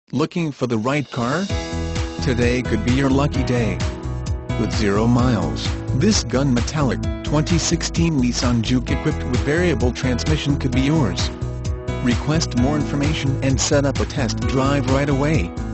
Looking for the right car? Today could be your lucky day. With 0 miles, this gun-metallic 2016 Nissan JUKE equipped with variable transmission could be yours. Request more information and set up a test drive right away.